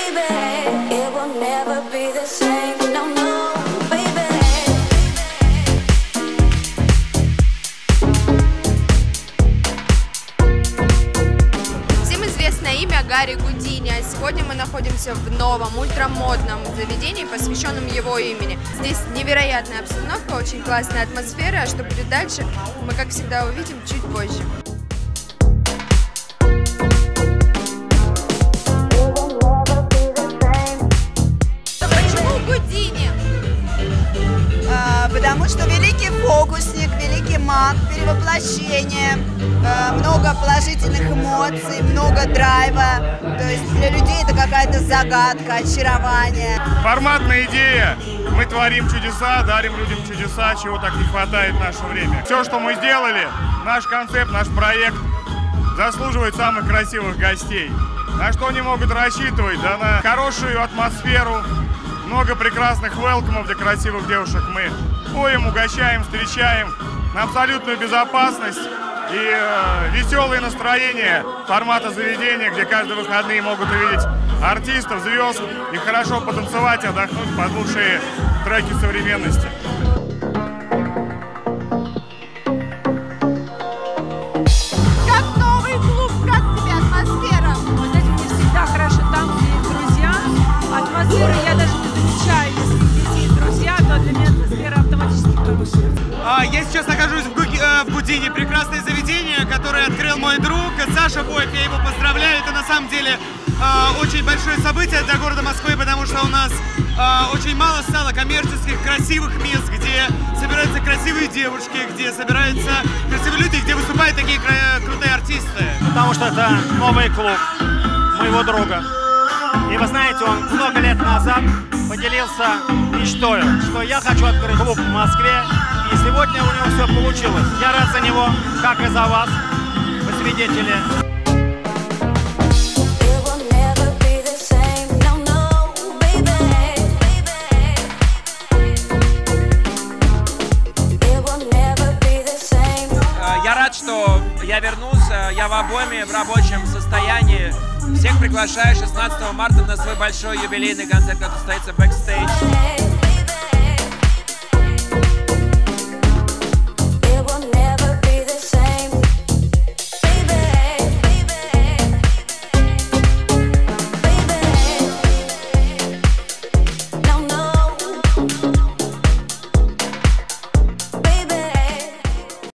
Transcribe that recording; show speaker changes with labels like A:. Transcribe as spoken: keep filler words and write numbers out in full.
A: Имя Гарри Гудини, а сегодня мы находимся в новом ультрамодном заведении, посвященном его имени. Здесь невероятная обстановка, очень классная атмосфера, а что будет дальше, мы, как всегда, увидим чуть позже. Почему Гудини?
B: А, потому что великий фокусник, великий маг, перевоплощение, а, много положительных эмоций, много драйва. То есть для людей это какая-то загадка, очарование.
C: Форматная идея. Мы творим чудеса, дарим людям чудеса, чего так не хватает в наше время. Все, что мы сделали, наш концепт, наш проект, заслуживает самых красивых гостей. На что они могут рассчитывать? Да на хорошую атмосферу, много прекрасных велкомов для красивых девушек. Мы поем, угощаем, встречаем на абсолютную безопасность и э, веселое настроение формата заведения, где каждые выходные могут увидеть артистов, звезд и хорошо потанцевать, отдохнуть под лучшие треки современности.
B: Как новый клуб, как тебе атмосфера?
D: Вы знаете, мне всегда хорошо там, где есть друзья. Атмосферу я даже не замечаю, если здесь есть друзья, то для меня атмосфера автоматически хорошая.
E: Я сейчас нахожусь в, Гуги, э, в Гудини, прекрасное заведение, которое открыл мой друг Саша Боев. Я его поздравляю. Это на самом деле э, очень большое событие для города Москвы, потому что у нас э, очень мало стало коммерческих, красивых мест, где собираются красивые девушки, где собираются красивые люди, где выступают такие кру крутые артисты.
F: Потому что это новый клуб моего друга. И вы знаете, он много лет назад поделился мечтой, что я хочу открыть клуб в Москве. И сегодня у него все получилось. Я рад за него, как и за вас, вы свидетели.
G: Я рад, что я вернулся, я в обойме, в рабочем состоянии. Всех приглашаю шестнадцатого марта на свой большой юбилейный концерт, который состоится бэкстейдж.